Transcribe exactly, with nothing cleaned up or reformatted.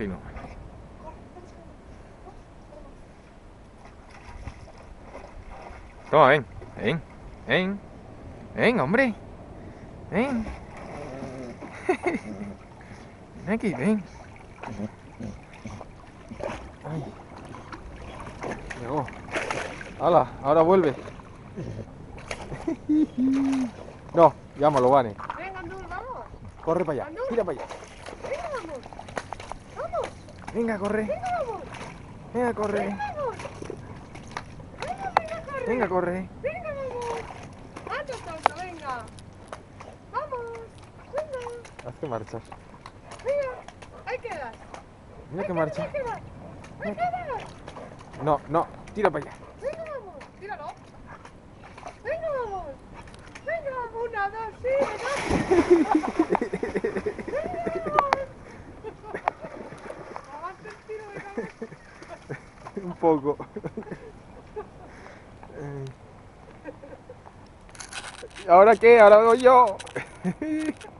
imagino. Toma, ven, ven, ven, ven, hombre, ven. Ven aquí, ven. Ay. Llegó. ¡Hala! Ahora vuelve. No, llámalo, Vane. Venga, Andul, vamos. Corre para allá, Andul. tira para allá. Venga, vamos. Vamos. Venga, corre. Venga, vamos. Venga, corre. Venga, vamos. Venga, venga, corre. Venga, corre. Venga, vamos. Anda, tonto, venga. Vamos. Venga. Haz que marchas. Venga. Ahí quedas. Mira Ahí que quedas, marcha. ahí quedas. Ahí quedas. No, no, tira para allá. Venga, vamos. Tíralo. Venga, vamos. Venga, una, dos, sí, venga. Venga, vamos. Aguanta el tiro de cabeza. Un poco. ¿Ahora qué? Ahora hago yo.